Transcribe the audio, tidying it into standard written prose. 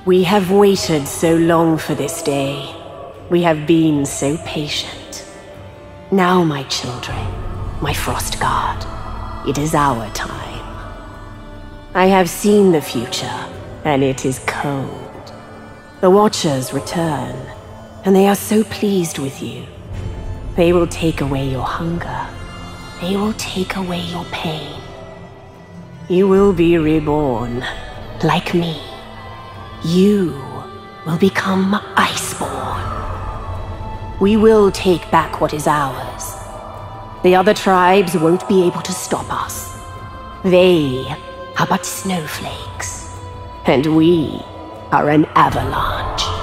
We have waited so long for this day. We have been so patient. Now, my children, my Frost Guard, it is our time. I have seen the future, and it is cold. The Watchers return, and they are so pleased with you. They will take away your hunger. They will take away your pain. You will be reborn, like me. You will become Iceborn. We will take back what is ours. The other tribes won't be able to stop us. They are but snowflakes, and we are an avalanche.